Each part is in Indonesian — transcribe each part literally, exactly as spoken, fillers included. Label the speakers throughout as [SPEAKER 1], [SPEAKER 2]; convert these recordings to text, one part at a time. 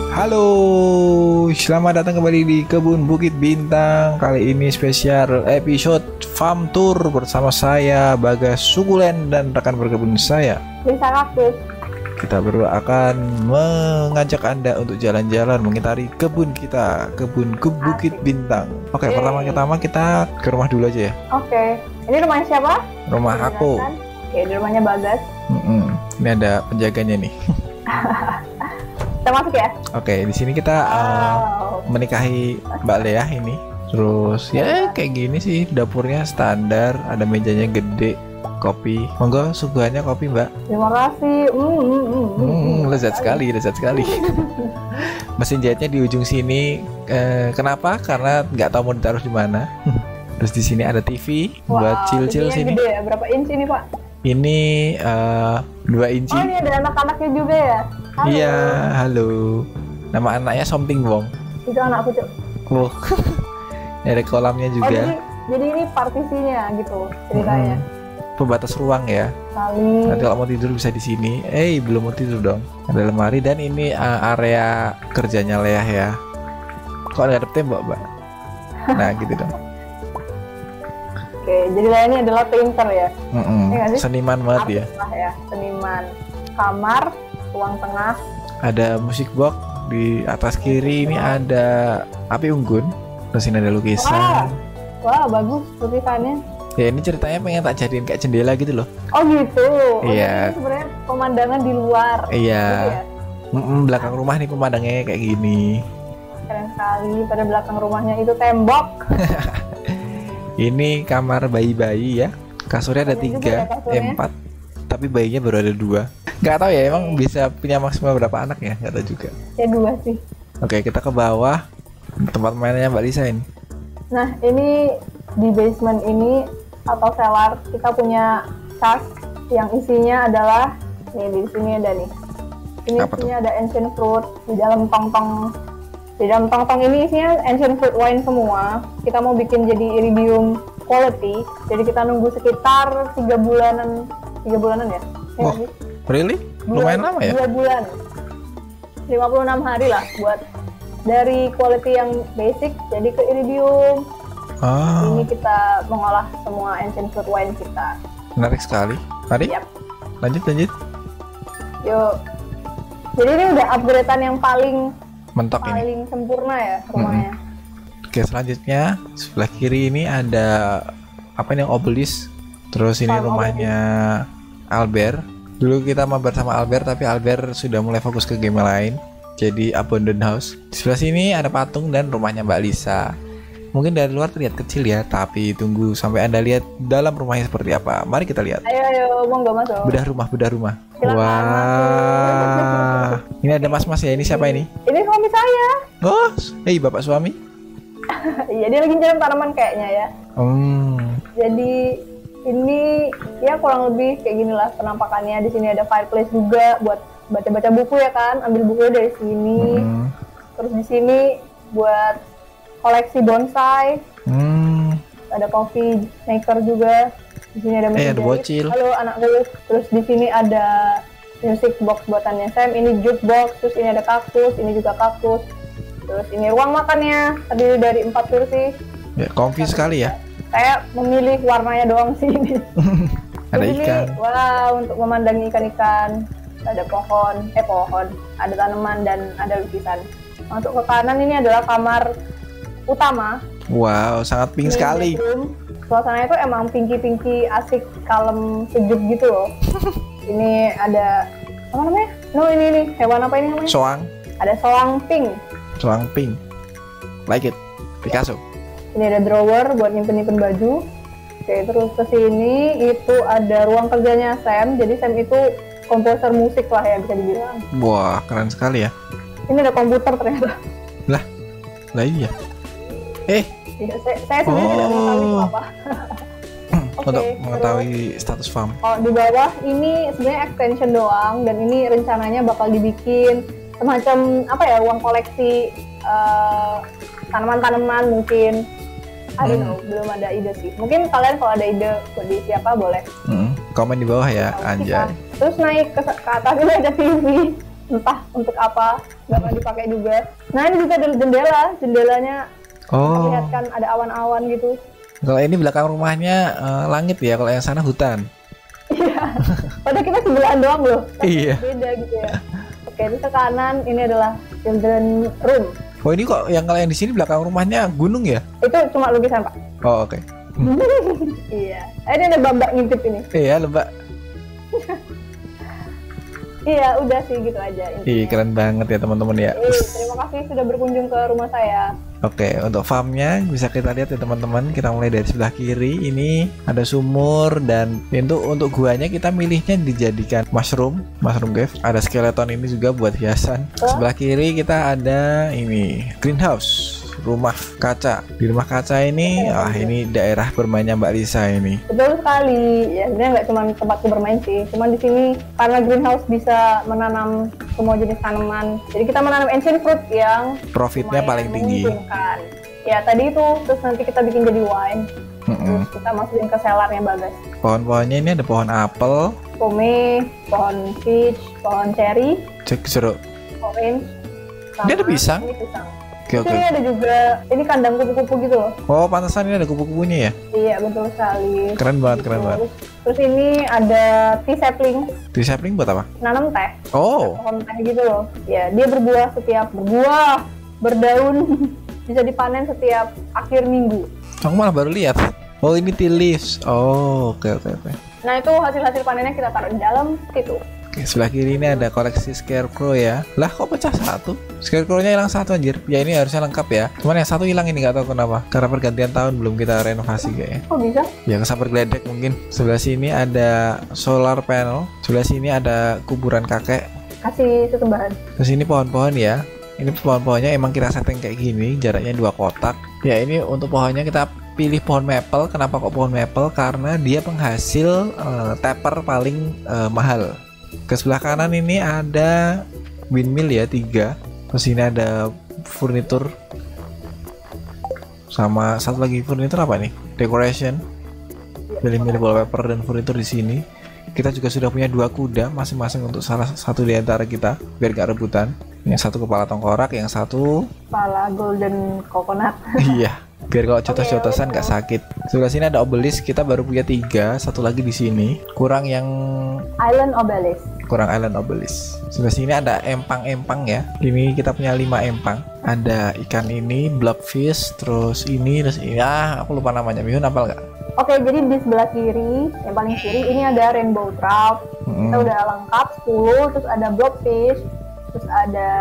[SPEAKER 1] Halo, selamat datang kembali di Kebun Bukit Bintang. Kali ini spesial episode farm tour bersama saya Bagas Sukulen dan rekan berkebun saya
[SPEAKER 2] Bisa Kaktus.
[SPEAKER 1] Kita berdua akan mengajak Anda untuk jalan-jalan mengitari kebun kita, kebun ke Bukit Bintang. Oke,
[SPEAKER 2] Yeay.
[SPEAKER 1] pertama-tama kita ke rumah dulu aja ya.
[SPEAKER 2] Oke, ini rumahnya siapa?
[SPEAKER 1] Rumah aku.
[SPEAKER 2] Oke, di rumahnya Bagas.
[SPEAKER 1] Mm-mm. Ini ada penjaganya nih.
[SPEAKER 2] Kita masuk ya?
[SPEAKER 1] Oke, di sini kita uh,
[SPEAKER 2] Wow.
[SPEAKER 1] menikahi Mbak Lea ini. Terus ya kayak gini sih dapurnya standar, ada mejanya gede, kopi. Monggo suguhannya kopi, Mbak.
[SPEAKER 2] Terima kasih. Mm, mm, mm, mm,
[SPEAKER 1] Hmm,
[SPEAKER 2] mm.
[SPEAKER 1] lezat sekali, lezat sekali. Mesin jahitnya di ujung sini. Eh, kenapa? Karena nggak tahu mau ditaruh di mana. Terus di sini ada T V buat
[SPEAKER 2] Wow,
[SPEAKER 1] chill-chill
[SPEAKER 2] T V-nya
[SPEAKER 1] sini.
[SPEAKER 2] Gede ya? Berapa inci ini, Pak?
[SPEAKER 1] Ini eh, dua inci.
[SPEAKER 2] Oh, ini ada anak-anaknya juga ya? Halo.
[SPEAKER 1] Iya, halo. Nama anaknya Something Wong.
[SPEAKER 2] Itu anakku, Cuk.
[SPEAKER 1] Wow. Ini ada kolamnya
[SPEAKER 2] Oh,
[SPEAKER 1] juga.
[SPEAKER 2] jadi, jadi ini partisinya gitu ceritanya.
[SPEAKER 1] Mm-mm. Pembatas ruang ya.
[SPEAKER 2] Kali.
[SPEAKER 1] Nanti kalau mau tidur bisa di sini. Eh, belum mau tidur dong. Ada lemari dan ini uh, area kerjanya Leah ya. Kok ada tembok, Mbak? Nah, gitu dong.
[SPEAKER 2] Oke, jadi Lea ini adalah painter ya?
[SPEAKER 1] Mm-mm.
[SPEAKER 2] Iya nggak sih?
[SPEAKER 1] Seniman banget ya.
[SPEAKER 2] Artis lah ya, seniman. Kamar, ruang tengah.
[SPEAKER 1] Ada musik box di atas kiri ini ada api unggun. Terus ini ada lukisan.
[SPEAKER 2] Wah, bagus lukisannya.
[SPEAKER 1] Ya ini ceritanya pengen tak jadiin kayak jendela gitu loh.
[SPEAKER 2] Oh gitu. Oh,
[SPEAKER 1] Iya.
[SPEAKER 2] jadi sebenarnya pemandangan di luar.
[SPEAKER 1] Iya.
[SPEAKER 2] Gitu ya?
[SPEAKER 1] Mm-mm, belakang rumah nih pemandangnya kayak gini.
[SPEAKER 2] Keren sekali. Pada belakang rumahnya itu tembok.
[SPEAKER 1] Ini kamar bayi-bayi ya. Kasurnya ada
[SPEAKER 2] Banyak juga
[SPEAKER 1] tiga,
[SPEAKER 2] ya kasurnya.
[SPEAKER 1] eh, empat. Tapi bayinya baru ada dua. Nggak tahu ya, emang bisa punya maksimal berapa anak ya? Nggak tahu juga.
[SPEAKER 2] Ya dua sih.
[SPEAKER 1] Oke, kita ke bawah. Tempat mainnya Mbak Lisa ini.
[SPEAKER 2] Nah, ini di basement ini atau cellar kita punya cask yang isinya adalah nih di sini ada nih. Ini
[SPEAKER 1] Apa tuh?
[SPEAKER 2] isinya ada ancient fruit di dalam tong-tong. Di dalam tong-tong ini isinya ancient fruit wine semua. Kita mau bikin jadi iridium quality. Jadi kita nunggu sekitar tiga bulanan, tiga bulanan ya? Ya
[SPEAKER 1] Wah,
[SPEAKER 2] nggak sih?
[SPEAKER 1] really? Lumayan lama ya?
[SPEAKER 2] Dua bulan. lima puluh enam hari lah buat dari quality yang basic jadi ke iridium.
[SPEAKER 1] Ah,
[SPEAKER 2] Ini kita mengolah semua ancient fruit wine kita.
[SPEAKER 1] menarik sekali. Mari,
[SPEAKER 2] Yap.
[SPEAKER 1] lanjut lanjut.
[SPEAKER 2] Yuk. Jadi ini udah upgradean yang paling
[SPEAKER 1] Mentok ini.
[SPEAKER 2] paling sempurna ya rumahnya.
[SPEAKER 1] Oke, selanjutnya sebelah kiri ini ada apa ini yang obelisk. Terus ini
[SPEAKER 2] Farm
[SPEAKER 1] rumahnya Albert. Dulu kita mabar sama Albert, tapi Albert sudah mulai fokus ke game lain. Jadi abandoned house. Di sebelah sini ada patung dan rumahnya Mbak Lisa. Mungkin dari luar terlihat kecil ya, tapi tunggu sampai Anda lihat dalam rumahnya seperti apa. Mari kita lihat.
[SPEAKER 2] Ayo ayo monggo masuk.
[SPEAKER 1] Bedah rumah, bedah rumah.
[SPEAKER 2] Silakan
[SPEAKER 1] Wah. Ini ada mas-mas ya. Ini siapa ini?
[SPEAKER 2] Ini suami saya.
[SPEAKER 1] Oh, hei bapak suami.
[SPEAKER 2] Iya dia lagi jalan tanaman kayaknya ya.
[SPEAKER 1] Hmm.
[SPEAKER 2] Jadi ini ya kurang lebih kayak gini lah penampakannya. Di sini ada fireplace juga buat baca-baca buku ya kan. Ambil bukunya dari sini.
[SPEAKER 1] Hmm.
[SPEAKER 2] Terus di sini buat koleksi bonsai.
[SPEAKER 1] Hmm.
[SPEAKER 2] Ada coffee maker juga. Di sini ada
[SPEAKER 1] Eh,
[SPEAKER 2] mesin
[SPEAKER 1] ada
[SPEAKER 2] jahit.
[SPEAKER 1] bocil.
[SPEAKER 2] Halo anakku. Terus di sini ada music box buatannya Sam. Ini jukebox. Terus ini ada kaktus. Ini juga kaktus. Terus ini ruang makannya terdiri dari empat kursi.
[SPEAKER 1] Ya, comfy sekali ya.
[SPEAKER 2] Saya memilih warnanya doang sih ini.
[SPEAKER 1] Ada
[SPEAKER 2] Di sini,
[SPEAKER 1] ikan.
[SPEAKER 2] wow, untuk memandangi ikan-ikan. Ada pohon, eh pohon, ada tanaman dan ada lukisan. Untuk ke kanan ini adalah kamar utama.
[SPEAKER 1] Wow, sangat pink
[SPEAKER 2] Main
[SPEAKER 1] sekali.
[SPEAKER 2] bedroom. Suasananya itu emang pinky-pinky, asik, kalem, sejuk gitu loh. Ini ada apa namanya? No ini nih hewan apa ini namanya?
[SPEAKER 1] Soang,
[SPEAKER 2] Ada soang pink.
[SPEAKER 1] soang pink. Like it. Picasso.
[SPEAKER 2] Ini ada drawer buat nyimpen-nyimpen baju. Oke, terus ke sini itu ada ruang kerjanya Sam. Jadi Sam itu komposer musik lah ya bisa dibilang.
[SPEAKER 1] Wah, keren sekali ya.
[SPEAKER 2] Ini ada komputer ternyata.
[SPEAKER 1] Lah, lah iya. Eh,
[SPEAKER 2] Ya, saya, saya sebenarnya tidak mengetahui itu
[SPEAKER 1] Oh.
[SPEAKER 2] apa. Oke,
[SPEAKER 1] untuk
[SPEAKER 2] terus-
[SPEAKER 1] mengetahui status farm.
[SPEAKER 2] Kalau di bawah ini sebenarnya extension doang dan ini rencananya bakal dibikin semacam apa ya ruang koleksi eh, tanaman-tanaman mungkin. I don't
[SPEAKER 1] Hmm.
[SPEAKER 2] know, belum ada ide sih. Mungkin kalian kalau ada ide buat di siapa boleh.
[SPEAKER 1] Hmm, komen di bawah ya,
[SPEAKER 2] Tahu
[SPEAKER 1] anjay.
[SPEAKER 2] kita. Terus naik ke, ke atas ini ada T V. entah untuk apa, nggak pernah dipakai juga. Nah ini juga ada jendela, jendelanya
[SPEAKER 1] Oh.
[SPEAKER 2] terlihatkan ada awan-awan gitu.
[SPEAKER 1] Kalau ini belakang rumahnya eh, langit ya, kalau yang sana hutan.
[SPEAKER 2] Iya. Padahal kita sebelahan doang loh. Tapi
[SPEAKER 1] Iya.
[SPEAKER 2] beda gitu ya. Oke, terus ke kanan ini adalah children room.
[SPEAKER 1] Oh ini kok yang kalau yang di sini belakang rumahnya gunung ya?
[SPEAKER 2] Itu cuma lukisan Pak.
[SPEAKER 1] Oh oke.
[SPEAKER 2] Iya. Eh, ini ada bambak ngintip ini.
[SPEAKER 1] Iya lebak.
[SPEAKER 2] Iya, udah sih gitu aja. intinya.
[SPEAKER 1] Ih keren banget ya teman-teman ya.
[SPEAKER 2] Eh, terima kasih sudah berkunjung ke rumah saya.
[SPEAKER 1] Oke, untuk farmnya bisa kita lihat ya teman-teman. Kita mulai dari sebelah kiri. Ini ada sumur dan untuk untuk guanya kita milihnya dijadikan mushroom, mushroom cave. Ada skeleton ini juga buat hiasan. Sebelah kiri kita ada ini greenhouse, rumah kaca. Di rumah kaca ini, ah ini daerah bermainnya Mbak Lisa ini.
[SPEAKER 2] Betul sekali. Ya, sebenarnya nggak cuma tempatku bermain sih. Cuman di sini karena greenhouse bisa menanam semua jenis tanaman. Jadi kita menanam ancient fruit yang
[SPEAKER 1] Profitnya
[SPEAKER 2] lumayan
[SPEAKER 1] paling tinggi.
[SPEAKER 2] menguntungkan. Ya tadi itu, terus nanti kita bikin jadi wine.
[SPEAKER 1] Mm-mm.
[SPEAKER 2] Terus kita masukin ke cellarnya Bagas.
[SPEAKER 1] Pohon-pohonnya ini ada pohon apel,
[SPEAKER 2] Pome, pohon peach, pohon cherry,
[SPEAKER 1] cek jeruk.
[SPEAKER 2] orange.
[SPEAKER 1] Ini ada pisang?
[SPEAKER 2] Ini pisang.
[SPEAKER 1] Oke
[SPEAKER 2] Terus
[SPEAKER 1] oke.
[SPEAKER 2] ini ada juga, ini kandang kupu-kupu gitu loh.
[SPEAKER 1] Oh pantesan ini ada kupu-kupunya ya.
[SPEAKER 2] Iya betul sekali.
[SPEAKER 1] Keren banget, keren banget.
[SPEAKER 2] Terus, terus ini ada tea sapling,
[SPEAKER 1] Di sapling buat apa?
[SPEAKER 2] nanam teh,
[SPEAKER 1] Oh,
[SPEAKER 2] pohon teh gitu loh. Ya dia berbuah setiap berbuah, berdaun, bisa dipanen setiap akhir minggu.
[SPEAKER 1] aku malah baru lihat. Oh ini tea leaves. Oh oke oke oke.
[SPEAKER 2] Nah itu hasil-hasil panennya kita taruh di dalam situ.
[SPEAKER 1] Oke, sebelah kiri ini ada koleksi scarecrow ya. Lah kok pecah satu? Scarecrow-nya hilang satu anjir. Ya ini harusnya lengkap ya. Cuman yang satu hilang ini nggak tahu kenapa. Karena pergantian tahun belum kita renovasi kayaknya.
[SPEAKER 2] Kok bisa?
[SPEAKER 1] Ya kesabar geledek mungkin. Sebelah sini ada solar panel. Sebelah sini ada kuburan kakek.
[SPEAKER 2] Kasih sesembahan.
[SPEAKER 1] Terus ini pohon-pohon ya. Ini pohon-pohonnya emang kita setting kayak gini, jaraknya dua kotak. Ya ini untuk pohonnya kita pilih pohon maple. Kenapa kok pohon maple? Karena dia penghasil eh, taper paling eh, mahal. Ke sebelah kanan ini ada windmill ya tiga. Terus ini ada furnitur. Sama satu lagi furnitur apa nih? Decoration. Milih-milih wallpaper dan furnitur di sini. Kita juga sudah punya dua kuda masing-masing untuk salah satu di antara kita biar gak rebutan. Yang satu kepala tengkorak, yang satu
[SPEAKER 2] Kepala golden coconut.
[SPEAKER 1] iya, biar kalau jotos-jotosan gak sakit. Sebelah sini ada obelisk, kita baru punya tiga, satu lagi di sini. Kurang yang
[SPEAKER 2] Island obelisk.
[SPEAKER 1] kurang island obelisk. Sebelah sini ada empang-empang ya. Ini kita punya lima empang. Ada ikan ini, blobfish, terus ini, terus ini. Ah, aku lupa namanya. Mihun apal nggak?
[SPEAKER 2] Oke, jadi di sebelah kiri, yang paling kiri ini ada rainbow trout.
[SPEAKER 1] Hmm.
[SPEAKER 2] Kita udah lengkap sepuluh, terus ada blobfish, terus ada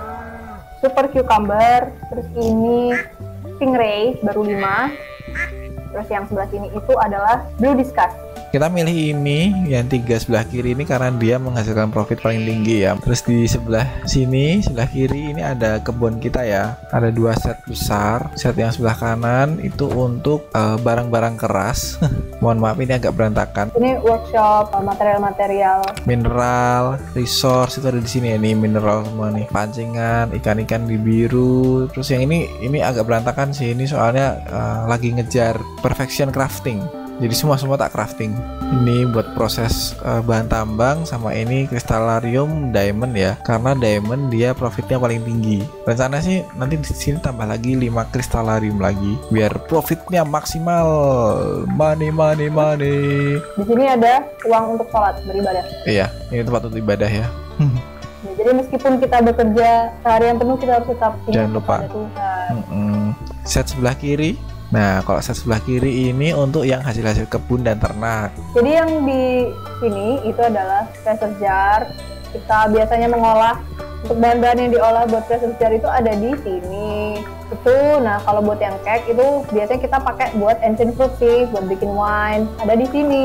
[SPEAKER 2] super cucumber, terus ini stingray baru lima. Terus yang sebelah sini itu adalah blue discuss.
[SPEAKER 1] Kita milih ini yang tiga sebelah kiri ini karena dia menghasilkan profit paling tinggi ya. Terus di sebelah sini, sebelah kiri ini ada kebun kita ya. Ada dua set besar. Set yang sebelah kanan itu untuk eh, barang-barang keras. Mohon maaf ini agak berantakan.
[SPEAKER 2] Ini workshop uh, material-material.
[SPEAKER 1] Mineral, resource itu ada di sini ya nih, mineral semua nih. Pancingan, ikan-ikan di biru. Terus yang ini ini agak berantakan sih ini soalnya eh, lagi ngejar perfection crafting. Jadi semua semua tak crafting. Ini buat proses uh, bahan tambang sama ini kristalarium diamond ya. Karena diamond dia profitnya paling tinggi. Rencana sih nanti di sini tambah lagi lima kristalarium lagi biar profitnya maksimal. Money money money.
[SPEAKER 2] Di sini ada uang untuk sholat beribadah.
[SPEAKER 1] Iya, ini tempat untuk ibadah ya.
[SPEAKER 2] Ya, jadi meskipun kita bekerja seharian penuh, kita harus tetap ingat
[SPEAKER 1] Jangan lupa.
[SPEAKER 2] kepada Tuhan.
[SPEAKER 1] Mm-mm. Set sebelah kiri. Nah, kalau set sebelah kiri ini untuk yang hasil-hasil kebun dan ternak.
[SPEAKER 2] Jadi yang di sini itu adalah treasure jar. Kita biasanya mengolah untuk bahan-bahan yang diolah buat treasure jar itu ada di sini. Itu, nah kalau buat yang cake itu biasanya kita pakai buat ancient fruit sih, buat bikin wine. Ada di sini.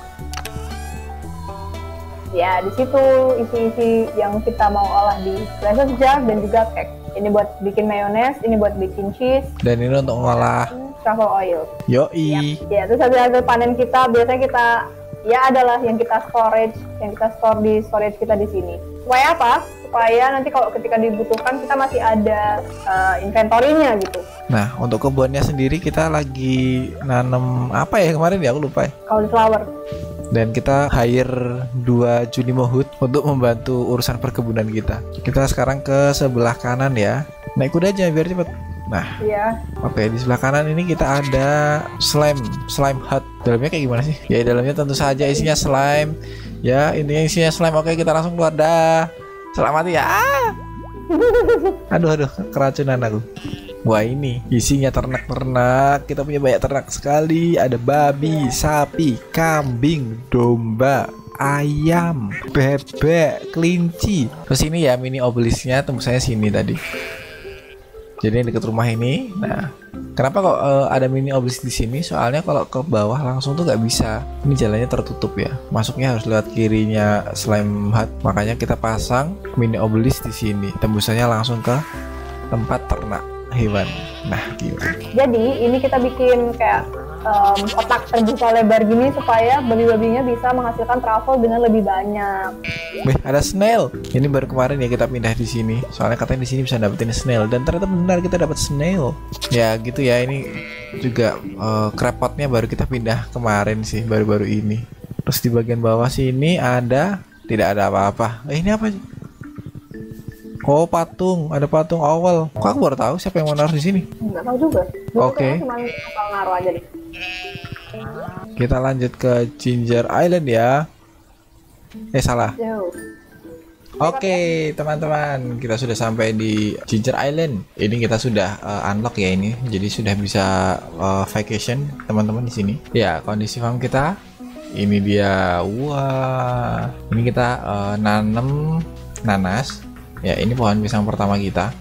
[SPEAKER 2] Ya, di situ isi-isi yang kita mau olah di treasure jar dan juga cake. Ini buat bikin mayonnaise, ini buat bikin cheese,
[SPEAKER 1] Dan ini untuk ngolah
[SPEAKER 2] truffle oil.
[SPEAKER 1] yoi.
[SPEAKER 2] Ya, terus hasil hasil panen kita biasanya kita ya adalah yang kita storage, yang kita store di storage kita di sini. Supaya apa? Supaya nanti kalau ketika dibutuhkan kita masih ada uh, inventory-nya gitu.
[SPEAKER 1] Nah, untuk kebunnya sendiri kita lagi nanam apa ya kemarin ya aku lupa ya.
[SPEAKER 2] Cauliflower.
[SPEAKER 1] Dan kita hire dua Junimohud untuk membantu urusan perkebunan kita. Kita sekarang ke sebelah kanan ya. Naik kuda aja biar cepet. Nah,
[SPEAKER 2] Iya.
[SPEAKER 1] oke, di sebelah kanan ini kita ada slime, slime hut. Dalamnya kayak gimana sih? Ya, dalamnya tentu saja isinya slime. Ya, intinya isinya slime. Oke, kita langsung keluar dah. Selamat ya. Aduh, aduh, keracunan aku. Wah, ini isinya ternak-ternak. Kita punya banyak ternak sekali. Ada babi, sapi, kambing, domba, ayam, bebek, kelinci. Terus ini ya mini obelisknya, tembusnya sini tadi. Jadi yang dekat rumah ini. Nah, kenapa kok uh, ada mini obelisk di sini? Soalnya kalau ke bawah langsung tuh nggak bisa. Ini jalannya tertutup ya. Masuknya harus lewat kirinya slime hut. Makanya kita pasang mini obelisk di sini. Tembusannya langsung ke tempat ternak hewan. Nah, gitu.
[SPEAKER 2] Jadi ini kita bikin kayak um, kotak terbuka lebar gini supaya babi-babinya bisa menghasilkan travel dengan lebih banyak.
[SPEAKER 1] Beh, ada snail. Ini baru kemarin ya kita pindah di sini. Soalnya katanya di sini bisa dapetin snail dan ternyata benar kita dapat snail. Ya gitu ya. Ini juga uh, crabpotnya baru kita pindah kemarin sih, baru-baru ini. Terus di bagian bawah sini ada tidak ada apa-apa. Eh, ini apa? Oh, patung, ada patung owl. Kok aku baru tahu siapa yang mau naruh di sini?
[SPEAKER 2] Nggak tahu juga.
[SPEAKER 1] Oke.
[SPEAKER 2] Cuma asal naruh aja deh.
[SPEAKER 1] Kita lanjut ke Ginger Island ya. Eh, salah.
[SPEAKER 2] Jauh.
[SPEAKER 1] Oke, teman-teman, kita sudah sampai di Ginger Island. Ini kita sudah uh, unlock ya ini. Jadi sudah bisa uh, vacation teman-teman di sini. Ya, kondisi farm kita ini dia. Wah, ini kita uh, nanam nanas. Ya, ini pohon pisang pertama kita.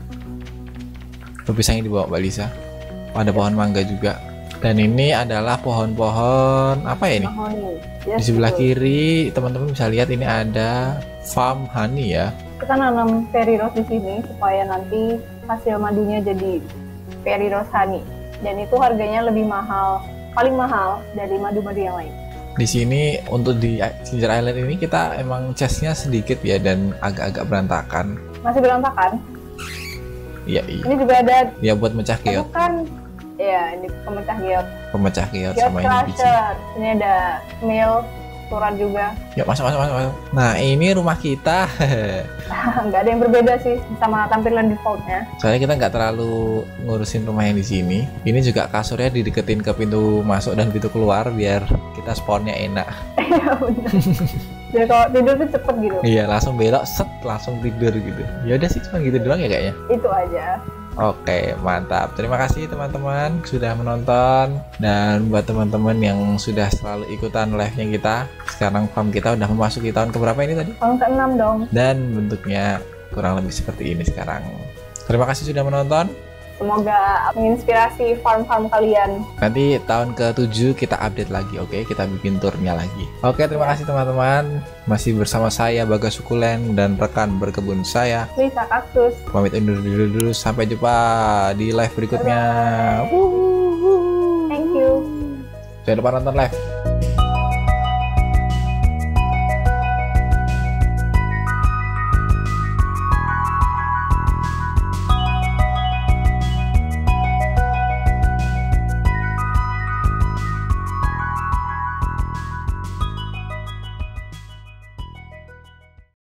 [SPEAKER 1] Tuh pisangnya dibawa Mbak Lisa. Oh, ada pohon mangga juga. Dan ini adalah pohon-pohon apa ya ini?
[SPEAKER 2] Mahoni.
[SPEAKER 1] Di
[SPEAKER 2] Yes,
[SPEAKER 1] sebelah
[SPEAKER 2] betul.
[SPEAKER 1] kiri teman-teman bisa lihat ini ada farm honey ya.
[SPEAKER 2] Kita nanam fairy rose di sini supaya nanti hasil madunya jadi fairy rose honey. Dan itu harganya lebih mahal, paling mahal dari madu-madu yang lain.
[SPEAKER 1] Di sini untuk di Ginger Island ini kita emang chestnya sedikit ya dan agak-agak berantakan.
[SPEAKER 2] Masih berantakan.
[SPEAKER 1] Iya, iya.
[SPEAKER 2] Ini juga ada,
[SPEAKER 1] Ya buat mecah
[SPEAKER 2] eh,
[SPEAKER 1] keot,
[SPEAKER 2] bukan, ya ini pemecah giot.
[SPEAKER 1] pemecah keot
[SPEAKER 2] Giot
[SPEAKER 1] sama ini biji.
[SPEAKER 2] crusher. Ini ada snail, surat juga.
[SPEAKER 1] Yuk masuk masuk masuk. masuk. Nah, ini rumah kita.
[SPEAKER 2] Nggak ada yang berbeda sih sama tampilan defaultnya.
[SPEAKER 1] Soalnya kita nggak terlalu ngurusin rumah yang di sini. Ini juga kasurnya dideketin ke pintu masuk dan pintu keluar biar kita spawnnya enak.
[SPEAKER 2] Iya benar. Jadi kalau tidur tuh cepet gitu.
[SPEAKER 1] Iya, langsung belok, set, langsung tidur gitu. Ya udah sih cuma gitu doang ya kayaknya.
[SPEAKER 2] Itu aja.
[SPEAKER 1] Oke, mantap. Terima kasih teman-teman sudah menonton, dan buat teman-teman yang sudah selalu ikutan live-nya kita. Sekarang farm kita udah memasuki tahun keberapa ini tadi?
[SPEAKER 2] Tahun keenam dong.
[SPEAKER 1] Dan bentuknya kurang lebih seperti ini sekarang. Terima kasih sudah menonton.
[SPEAKER 2] Semoga menginspirasi farm-farm kalian.
[SPEAKER 1] Nanti tahun ketujuh kita update lagi, oke? Kita bikin turnya lagi. Oke, terima kasih teman-teman. Masih bersama saya Bagas Sukulen dan rekan berkebun saya.
[SPEAKER 2] Lisa Kaktus.
[SPEAKER 1] Pamit undur diri dulu. Sampai jumpa di live berikutnya.
[SPEAKER 2] Thank you.
[SPEAKER 1] Jangan lupa nonton live.